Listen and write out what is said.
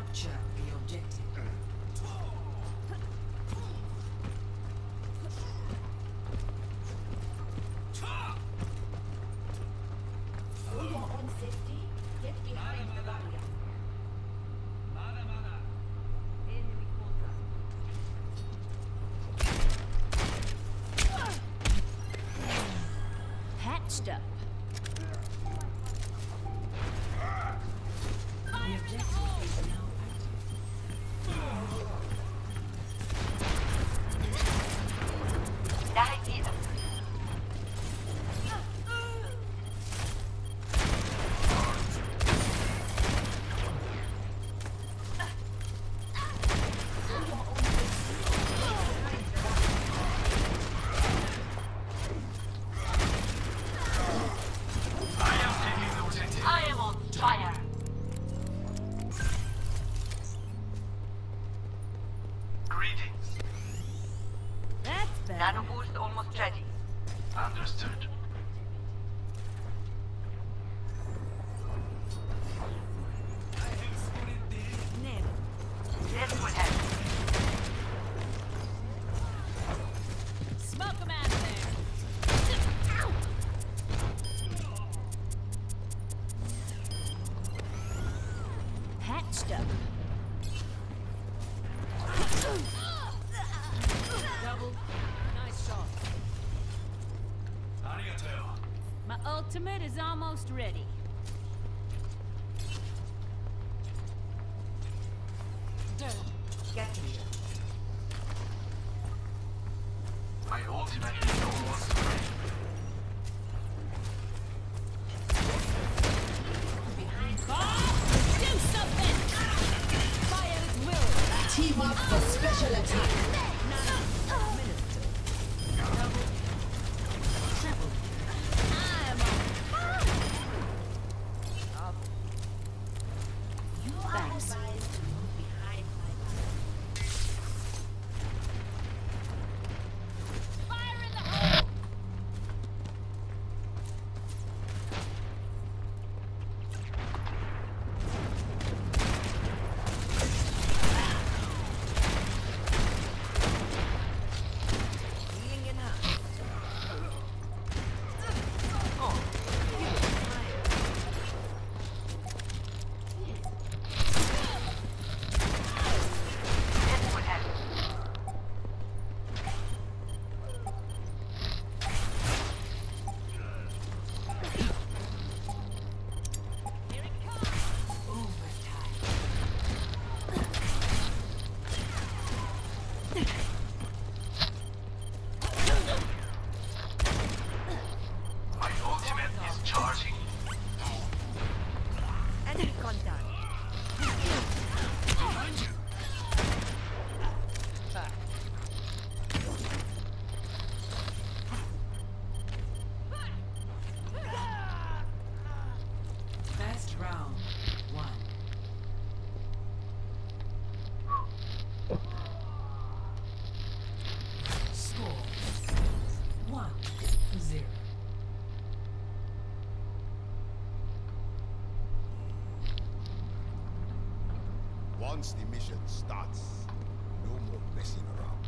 Capture the objective. For your own safety, get behind the barrier. Enemy contact. Patched up. The objective is now Nano boost almost ready. Understood. This will help. Smoke him out of there. Patched up. Double. Nice shot. Arigato. My ultimate is almost ready. get here. My ultimate is almost ready. Do something! Fire at will! Team up for special attack. I'm on. Thanks. Fire in the hole! This will help. Here it comes! My ultimate is charging. Enemy contact. Behind you. First round, 1. Score 1-0. Once the mission starts, no more messing around.